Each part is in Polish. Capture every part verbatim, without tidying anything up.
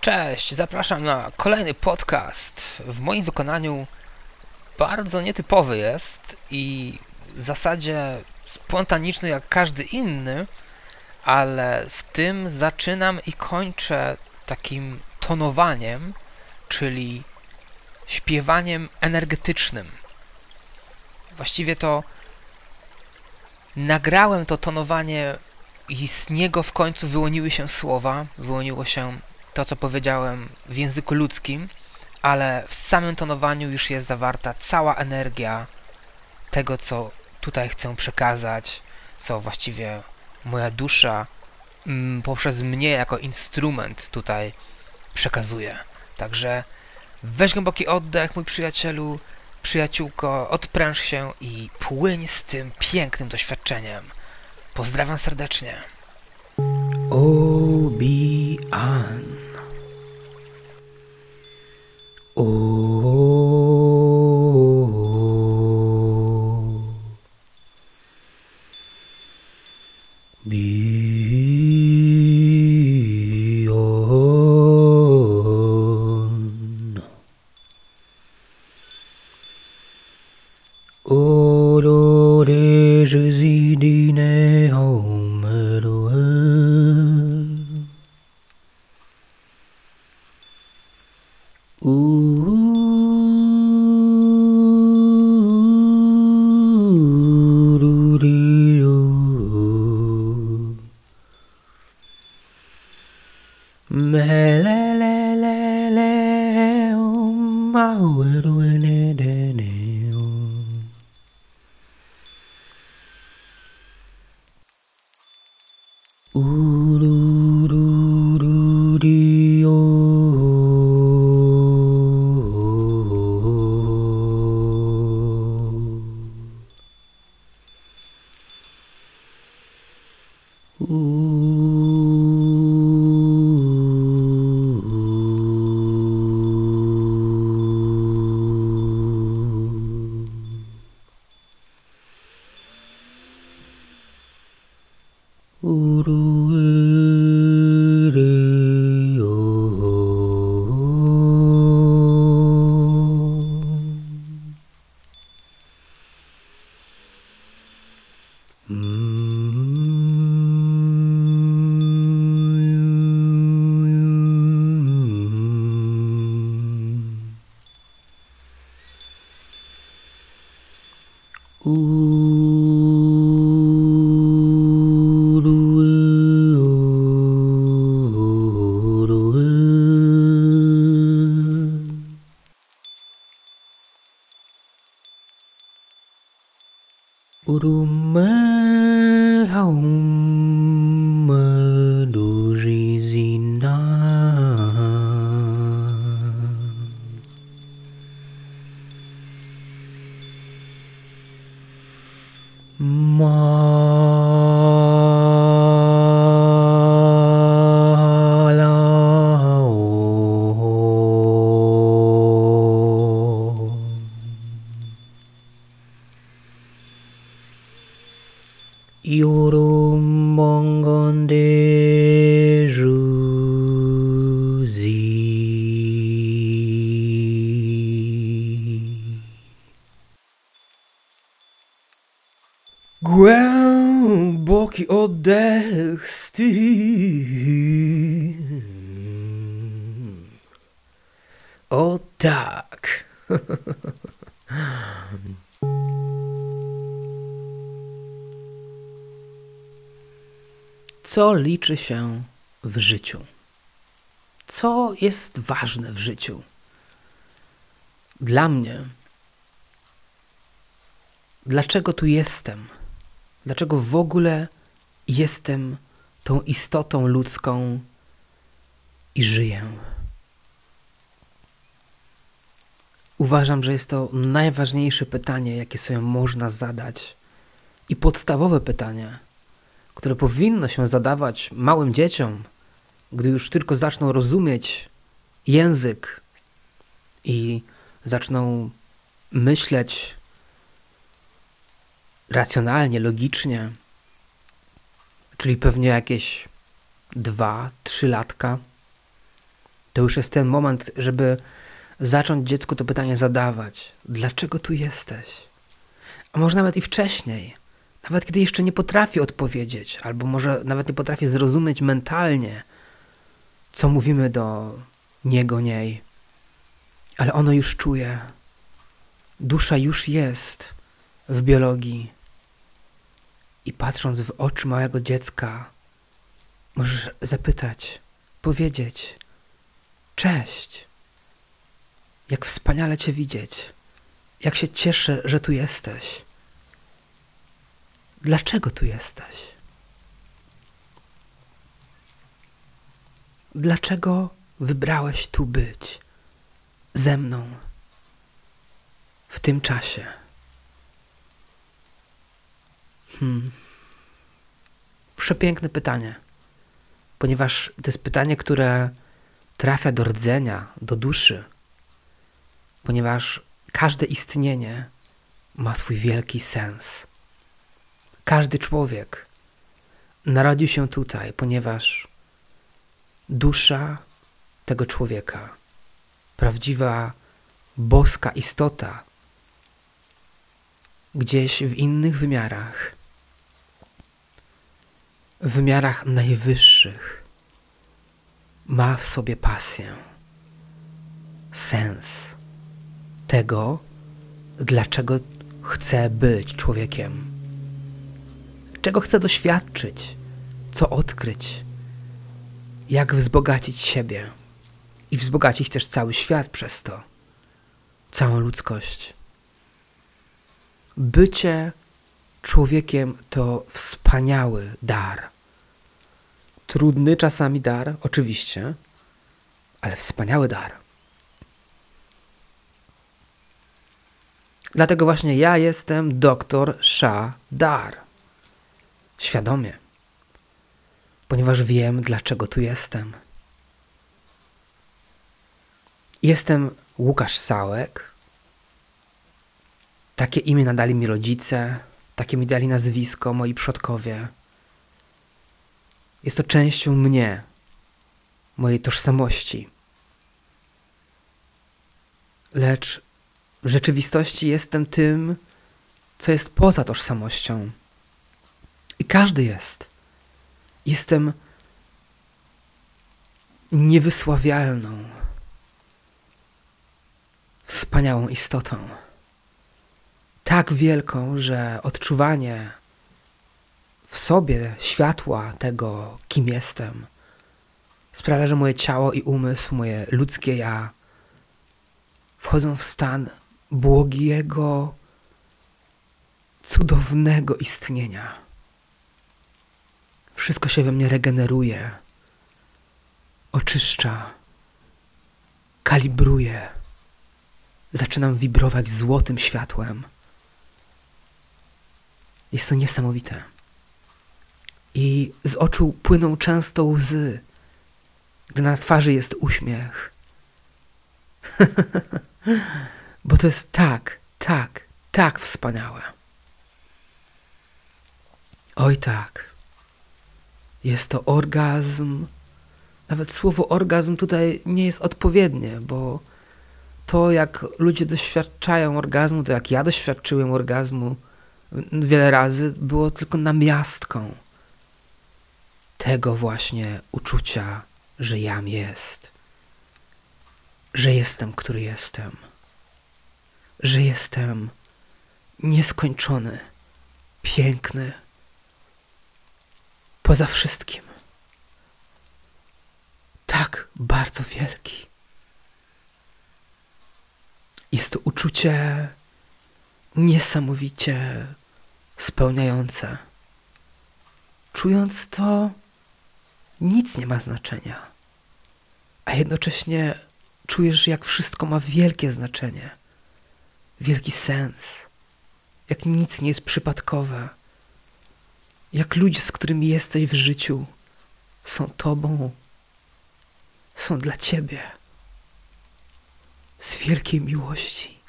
Cześć, zapraszam na kolejny podcast. W moim wykonaniu bardzo nietypowy jest i w zasadzie spontaniczny jak każdy inny, ale w tym zaczynam i kończę takim tonowaniem, czyli śpiewaniem energetycznym. Właściwie to nagrałem to tonowanie i z niego w końcu wyłoniły się słowa, wyłoniło się to, co powiedziałem w języku ludzkim, ale w samym tonowaniu już jest zawarta cała energia tego, co tutaj chcę przekazać, co właściwie moja dusza mm, poprzez mnie jako instrument tutaj przekazuje. Także weź głęboki oddech, mój przyjacielu, przyjaciółko, odpręż się i płyń z tym pięknym doświadczeniem. Pozdrawiam serdecznie. Obi-An. Oh, beyond. Odore jesidine homedoe. Głęboki oddech z tym. O tak. Co liczy się w życiu? Co jest ważne w życiu? Dla mnie. Dlaczego tu jestem? Dlaczego w ogóle jestem tą istotą ludzką i żyję? Uważam, że jest to najważniejsze pytanie, jakie sobie można zadać i podstawowe pytanie, które powinno się zadawać małym dzieciom, gdy już tylko zaczną rozumieć język i zaczną myśleć racjonalnie, logicznie, czyli pewnie jakieś dwa, trzy latka, To już jest ten moment, żeby zacząć dziecku to pytanie zadawać. Dlaczego tu jesteś? A może nawet i wcześniej. Nawet kiedy jeszcze nie potrafi odpowiedzieć, albo może nawet nie potrafi zrozumieć mentalnie, co mówimy do niego, niej. Ale ono już czuje. Dusza już jest w biologii. I patrząc w oczy małego dziecka, możesz zapytać, powiedzieć: cześć, jak wspaniale Cię widzieć, jak się cieszę, że tu jesteś. Dlaczego tu jesteś? Dlaczego wybrałeś tu być ze mną w tym czasie? Hmm. Przepiękne pytanie, ponieważ to jest pytanie, które trafia do rdzenia, do duszy, ponieważ każde istnienie ma swój wielki sens. Każdy człowiek narodził się tutaj, ponieważ dusza tego człowieka, prawdziwa boska istota, gdzieś w innych wymiarach, w wymiarach najwyższych, ma w sobie pasję, sens tego, dlaczego chce być człowiekiem, czego chce doświadczyć, co odkryć, jak wzbogacić siebie i wzbogacić też cały świat przez to, całą ludzkość. Bycie człowiekiem to wspaniały dar. Trudny czasami dar, oczywiście, ale wspaniały dar. Dlatego właśnie ja jestem doktor Shah Dar. Świadomie. Ponieważ wiem, dlaczego tu jestem. Jestem Łukasz Sałek. Takie imię nadali mi rodzice, takie mi dali nazwisko moi przodkowie. Jest to częścią mnie, mojej tożsamości. Lecz w rzeczywistości jestem tym, co jest poza tożsamością. I każdy jest. Jestem niewysławialną, wspaniałą istotą. Tak wielką, że odczuwanie w sobie światła tego, kim jestem, sprawia, że moje ciało i umysł, moje ludzkie ja wchodzą w stan błogiego, cudownego istnienia. Wszystko się we mnie regeneruje, oczyszcza, kalibruje. Zaczynam wibrować złotym światłem. Jest to niesamowite. I z oczu płyną często łzy, gdy na twarzy jest uśmiech. Bo to jest tak, tak, tak wspaniałe. Oj tak. Jest to orgazm. Nawet słowo orgazm tutaj nie jest odpowiednie, bo to, jak ludzie doświadczają orgazmu, to jak ja doświadczyłem orgazmu wiele razy, było tylko namiastką tego właśnie uczucia, że jam jest. Że jestem, który jestem. Że jestem nieskończony, piękny, poza wszystkim. Tak bardzo wielki. Jest to uczucie niesamowicie spełniające. Czując to, nic nie ma znaczenia. A jednocześnie czujesz, jak wszystko ma wielkie znaczenie. Wielki sens. Jak nic nie jest przypadkowe. Jak ludzie, z którymi jesteś w życiu, są tobą. Są dla ciebie. Z wielkiej miłości.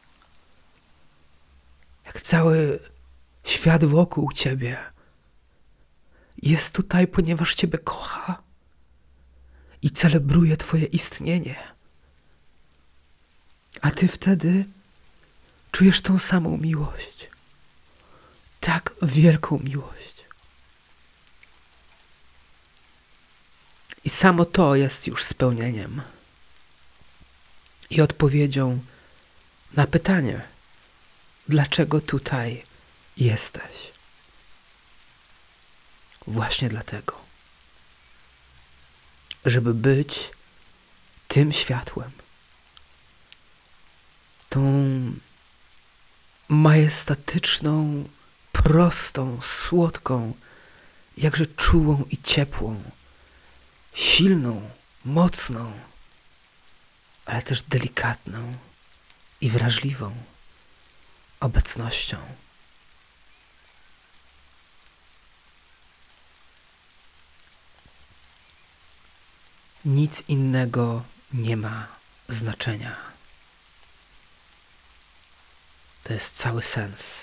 Jak cały świat wokół ciebie jest tutaj, ponieważ ciebie kocha. i celebruję Twoje istnienie. A Ty wtedy czujesz tą samą miłość. Tak wielką miłość. I samo to jest już spełnieniem. I odpowiedzią na pytanie, dlaczego tutaj jesteś. Właśnie dlatego, żeby być tym światłem, tą majestatyczną, prostą, słodką, jakże czułą i ciepłą, silną, mocną, ale też delikatną i wrażliwą obecnością. Nic innego nie ma znaczenia. To jest cały sens.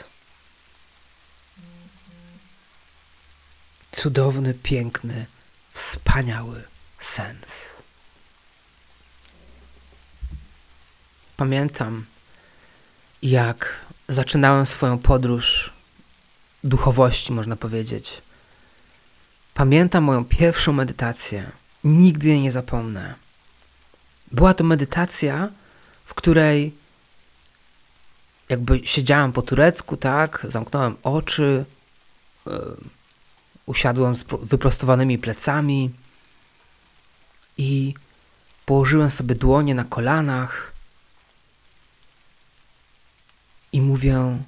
Cudowny, piękny, wspaniały sens. Pamiętam, jak zaczynałem swoją podróż duchowości, można powiedzieć. Pamiętam moją pierwszą medytację. Nigdy jej nie zapomnę. Była to medytacja, w której jakby siedziałem po turecku, tak, zamknąłem oczy, yy, usiadłem z wyprostowanymi plecami i położyłem sobie dłonie na kolanach i mówię: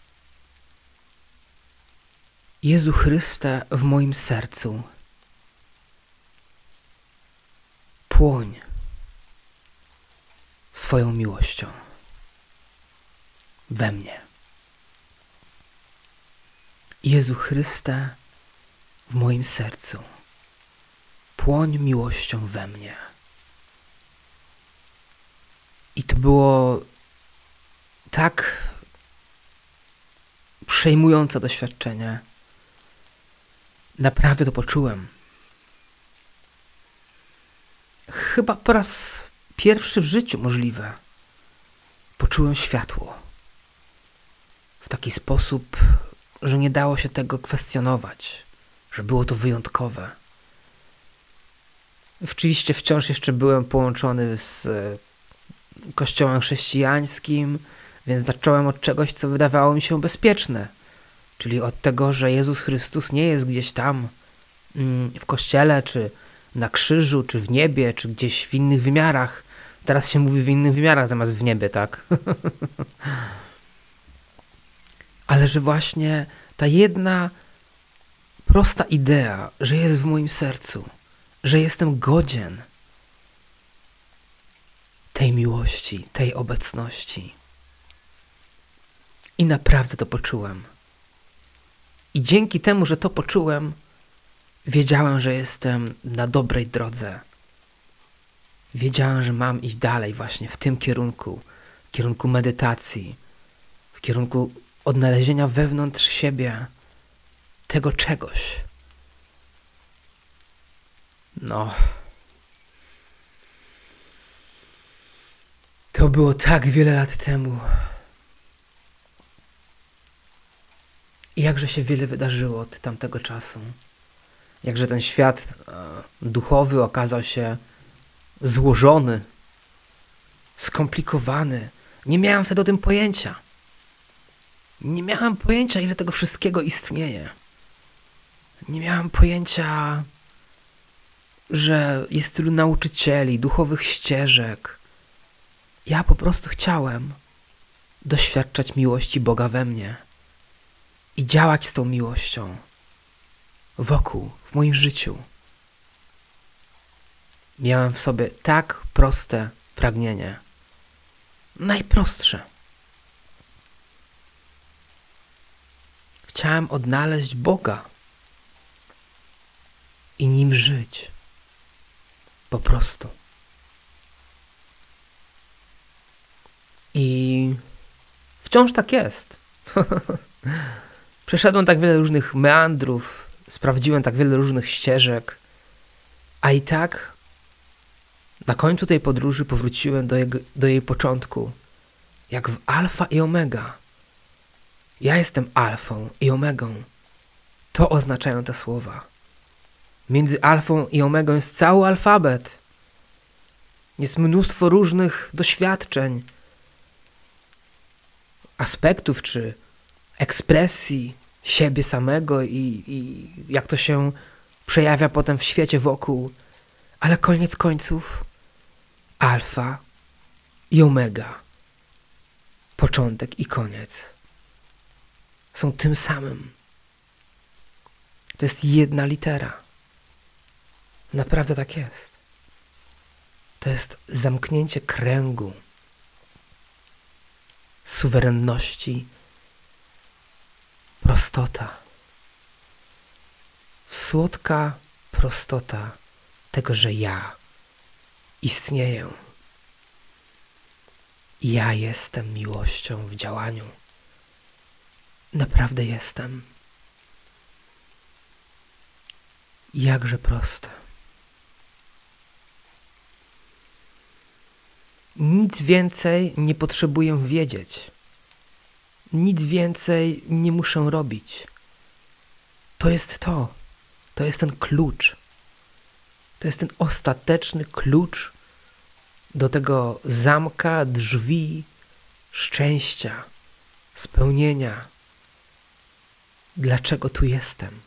Jezu Chryste, w moim sercu płoń swoją miłością we mnie. Jezu Chryste, w moim sercu płoń miłością we mnie. I to było tak przejmujące doświadczenie. Naprawdę to poczułem. Chyba po raz pierwszy w życiu możliwe poczułem światło. W taki sposób, że nie dało się tego kwestionować, że było to wyjątkowe. Oczywiście wciąż jeszcze byłem połączony z kościołem chrześcijańskim, więc zacząłem od czegoś, co wydawało mi się bezpieczne. Czyli od tego, że Jezus Chrystus nie jest gdzieś tam w kościele, czy na krzyżu, czy w niebie, czy gdzieś w innych wymiarach. Teraz się mówi w innych wymiarach zamiast w niebie, tak? Ale że właśnie ta jedna prosta idea, że jest w moim sercu, że jestem godzien tej miłości, tej obecności. I naprawdę to poczułem. I dzięki temu, że to poczułem, wiedziałem, że jestem na dobrej drodze. Wiedziałem, że mam iść dalej właśnie w tym kierunku, w kierunku medytacji, w kierunku odnalezienia wewnątrz siebie tego czegoś. No. To było tak wiele lat temu. I jakże się wiele wydarzyło od tamtego czasu. Jakże ten świat e, duchowy okazał się złożony, skomplikowany. Nie miałem wtedy o tym pojęcia. Nie miałem pojęcia, ile tego wszystkiego istnieje. Nie miałem pojęcia, że jest tylu nauczycieli, duchowych ścieżek. Ja po prostu chciałem doświadczać miłości Boga we mnie i działać z tą miłością wokół, w moim życiu. Miałem w sobie tak proste pragnienie. Najprostsze. Chciałem odnaleźć Boga i nim żyć. Po prostu. I wciąż tak jest. Przeszedłem tak wiele różnych meandrów, sprawdziłem tak wiele różnych ścieżek, a i tak Na końcu tej podróży powróciłem do, jego, do jej początku, jak w alfa i omega. Ja jestem alfą i omegą. To oznaczają te słowa. Między alfą i omegą jest cały alfabet. Jest mnóstwo różnych doświadczeń, aspektów czy ekspresji siebie samego i, i jak to się przejawia potem w świecie wokół. Ale koniec końców alfa i omega, początek i koniec są tym samym. To jest jedna litera. Naprawdę tak jest. To jest zamknięcie kręgu suwerenności, prostota. Słodka prostota tego, że ja istnieję. Ja jestem miłością w działaniu. Naprawdę jestem. Jakże proste. Nic więcej nie potrzebuję wiedzieć. Nic więcej nie muszę robić. To jest to. To jest ten klucz. To jest ten ostateczny klucz do tego zamka, drzwi, szczęścia, spełnienia. Dlaczego tu jestem?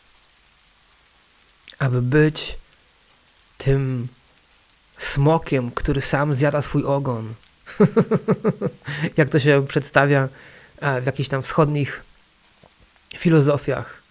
Aby być tym smokiem, który sam zjada swój ogon. Jak to się przedstawia w jakichś tam wschodnich filozofiach.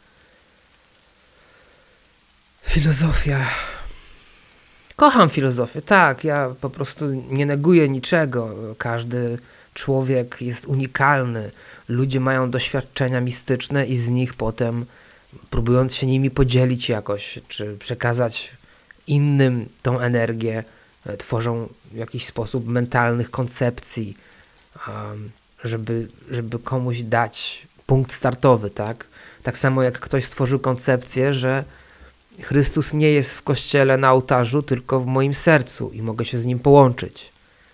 Filozofia. Kocham filozofię, tak. Ja po prostu nie neguję niczego. Każdy człowiek jest unikalny. Ludzie mają doświadczenia mistyczne i z nich potem, próbując się nimi podzielić jakoś, czy przekazać innym tą energię, tworzą w jakiś sposób mentalnych koncepcji, um, żeby, żeby komuś dać punkt startowy, tak? Tak samo jak ktoś stworzył koncepcję, że Chrystus nie jest w kościele na ołtarzu, tylko w moim sercu i mogę się z Nim połączyć.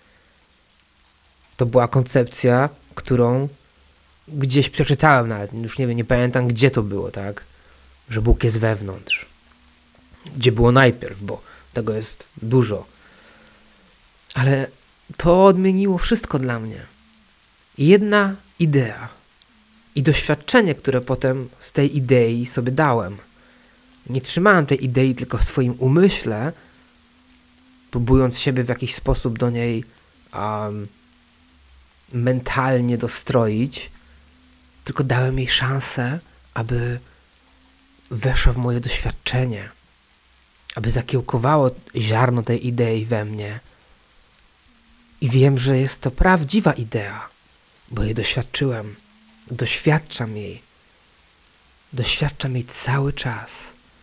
To była koncepcja, którą gdzieś przeczytałem nawet, już nie wiem, nie pamiętam gdzie to było, tak? Że Bóg jest wewnątrz. Gdzie było najpierw, bo tego jest dużo. Ale to odmieniło wszystko dla mnie. Jedna idea i doświadczenie, które potem z tej idei sobie dałem. Nie trzymałem tej idei tylko w swoim umyśle, próbując siebie w jakiś sposób do niej um, mentalnie dostroić, tylko dałem jej szansę, aby weszła w moje doświadczenie, aby zakiełkowało ziarno tej idei we mnie. I wiem, że jest to prawdziwa idea, bo jej doświadczyłem. Doświadczam jej. Doświadczam jej cały czas.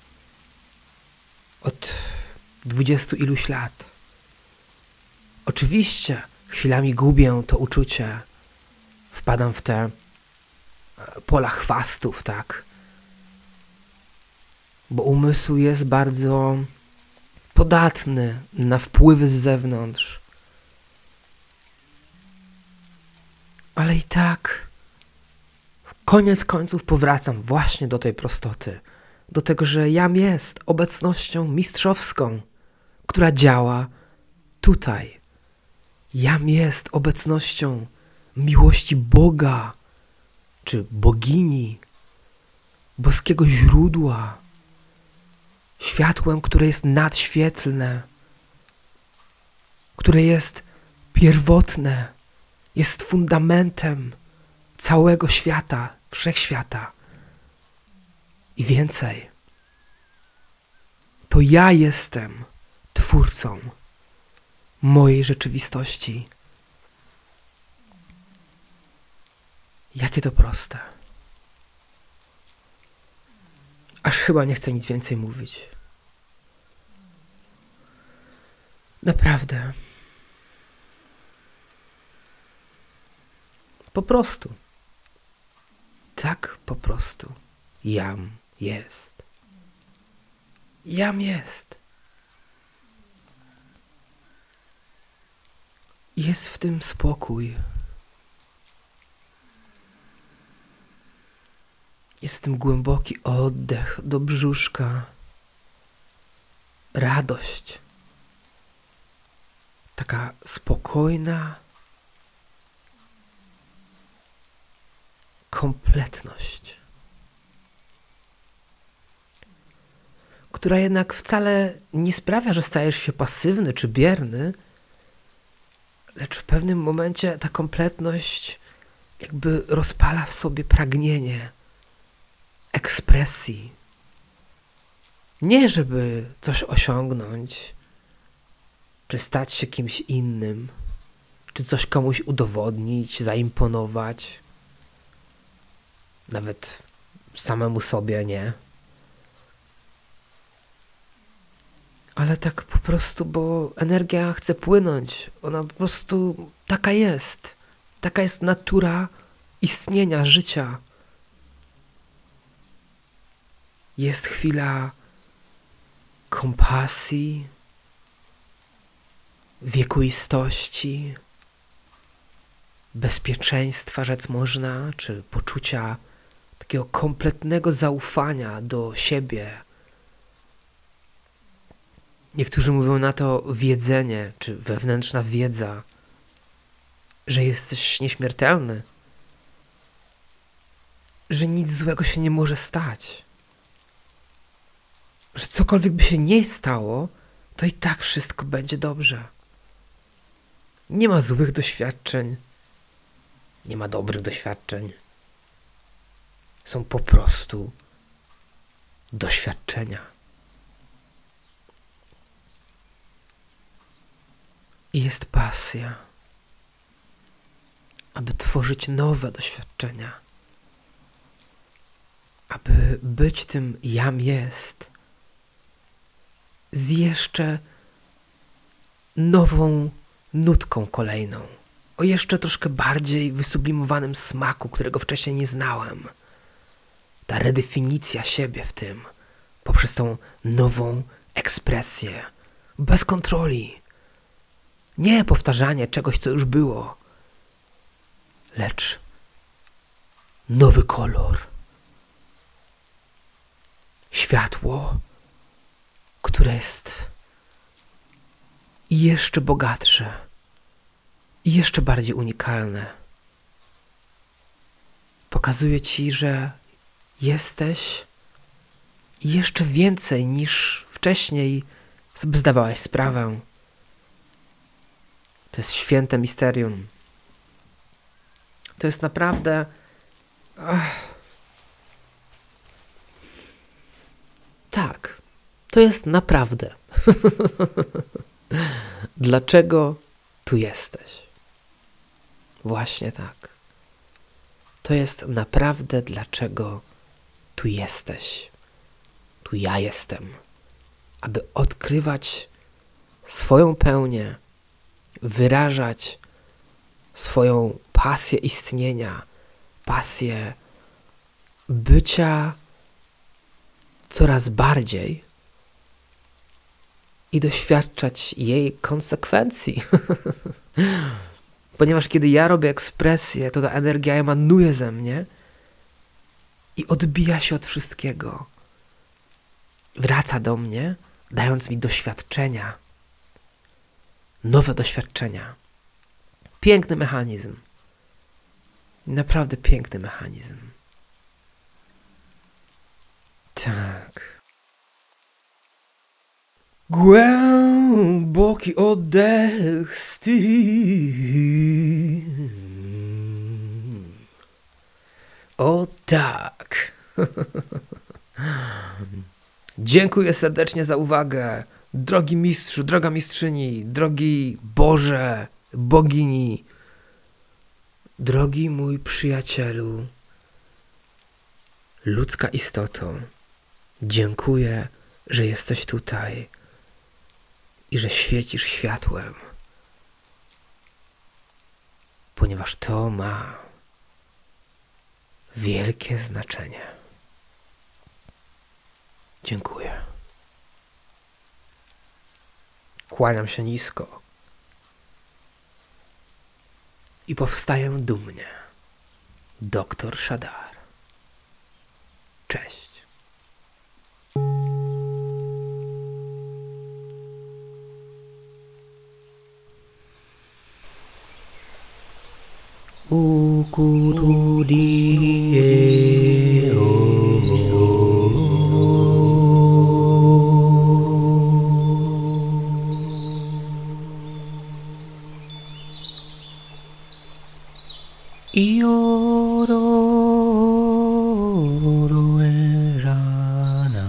Od dwudziestu iluś lat. Oczywiście chwilami gubię to uczucie. Wpadam w te pola chwastów, tak? Bo umysł jest bardzo podatny na wpływy z zewnątrz. Ale i tak koniec końców powracam właśnie do tej prostoty. Do tego, że jam jest obecnością mistrzowską, która działa tutaj. Jam jest obecnością miłości Boga, czy bogini, boskiego źródła, światłem, które jest nadświetlne, które jest pierwotne, jest fundamentem całego świata, wszechświata. I więcej, to ja jestem twórcą mojej rzeczywistości. Jakie to proste. Aż chyba nie chcę nic więcej mówić. Naprawdę. Po prostu. Tak po prostu. Jam jest. Jam jest. Jest w tym spokój. Jest w tym głęboki oddech do brzuszka. Radość. Taka spokojna kompletność, która jednak wcale nie sprawia, że stajesz się pasywny czy bierny, lecz w pewnym momencie ta kompletność jakby rozpala w sobie pragnienie ekspresji. Nie żeby coś osiągnąć, czy stać się kimś innym, czy coś komuś udowodnić, zaimponować. Nawet samemu sobie nie. Ale tak po prostu, bo energia chce płynąć. Ona po prostu taka jest. Taka jest natura istnienia, życia. Jest chwila kompasji, wiekuistości, bezpieczeństwa, rzec można, czy poczucia takiego kompletnego zaufania do siebie. Niektórzy mówią na to wiedzenie, czy wewnętrzna wiedza, że jesteś nieśmiertelny, że nic złego się nie może stać, że cokolwiek by się nie stało, to i tak wszystko będzie dobrze. Nie ma złych doświadczeń, nie ma dobrych doświadczeń. Są po prostu doświadczenia. I jest pasja, aby tworzyć nowe doświadczenia, aby być tym jam jest z jeszcze nową nutką kolejną, o jeszcze troszkę bardziej wysublimowanym smaku, którego wcześniej nie znałem. Ta redefinicja siebie w tym, poprzez tą nową ekspresję, bez kontroli. Nie powtarzanie czegoś, co już było, lecz nowy kolor. Światło, które jest i jeszcze bogatsze, i jeszcze bardziej unikalne. Pokazuje ci, że jesteś jeszcze więcej niż wcześniej sobie zdawałeś sprawę. To jest święte misterium. To jest naprawdę... Ach. Tak, to jest naprawdę. Dlaczego tu jesteś? Właśnie tak. To jest naprawdę dlaczego tu jesteś. Tu ja jestem. Aby odkrywać swoją pełnię, wyrażać swoją pasję istnienia, pasję bycia coraz bardziej i doświadczać jej konsekwencji. Ponieważ kiedy ja robię ekspresję, to ta energia emanuje ze mnie i odbija się od wszystkiego. Wraca do mnie, dając mi doświadczenia. Nowe doświadczenia. Piękny mechanizm. Naprawdę piękny mechanizm. Tak. Głęboki oddech z tym. O tak. Dziękuję serdecznie za uwagę. Drogi mistrzu, droga mistrzyni, drogi Boże, bogini, drogi mój przyjacielu, ludzka istoto, dziękuję, że jesteś tutaj i że świecisz światłem, ponieważ to ma wielkie znaczenie. Dziękuję. Kłaniam się nisko. i powstaję dumnie. Doktor Shadar. Cześć. Ukurudie o Iororuerana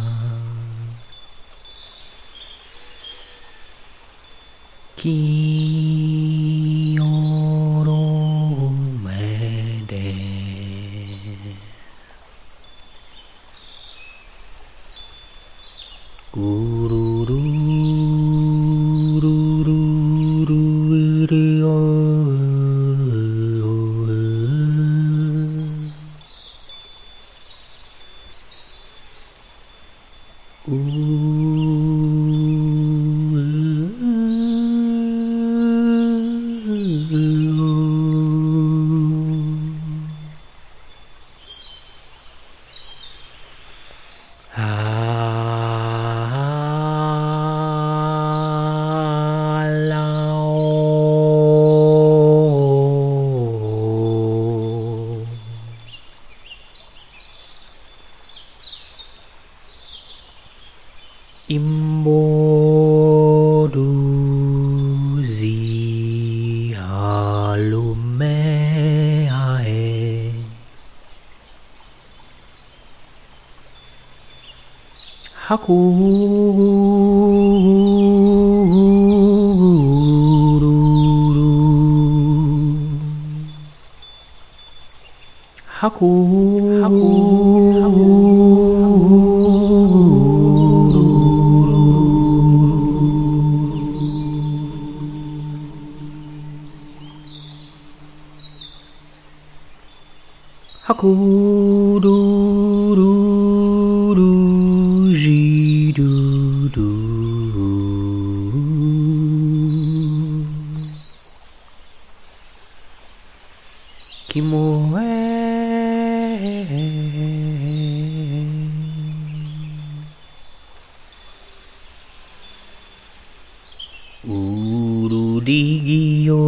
Kioromede Gururu Imboduzi halumeae Hakururu Hakururu jidudu Kimoe Urudigio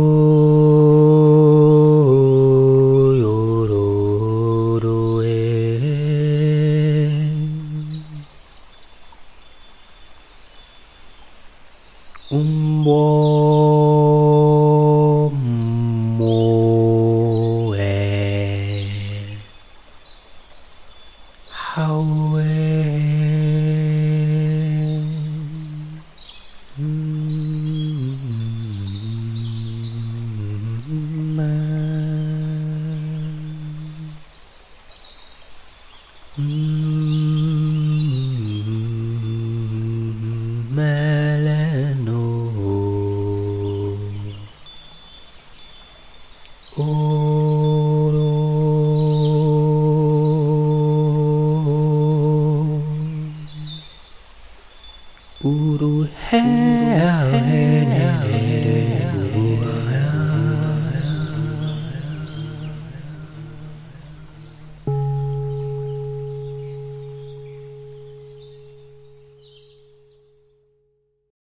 Umbo moe hawe meleno oro uru he